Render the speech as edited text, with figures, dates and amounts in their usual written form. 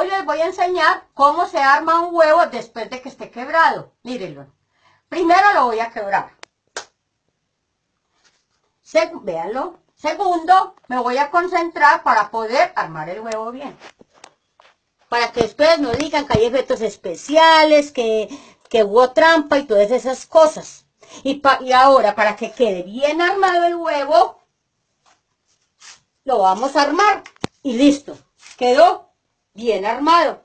Hoy les voy a enseñar cómo se arma un huevo después de que esté quebrado. Mírenlo. Primero lo voy a quebrar. Véanlo. Segundo, me voy a concentrar para poder armar el huevo bien. Para que después no digan que hay efectos especiales, que hubo trampa y todas esas cosas. Y ahora, para que quede bien armado el huevo, lo vamos a armar. Y listo. Quedó bien armado.